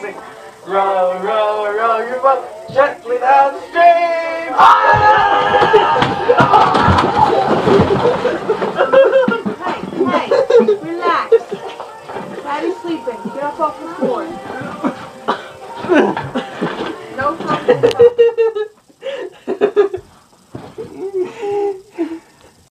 sing. Row, row, row your boat gently down the stream. Hey, relax. Daddy's sleeping. Get up off the floor. No talking about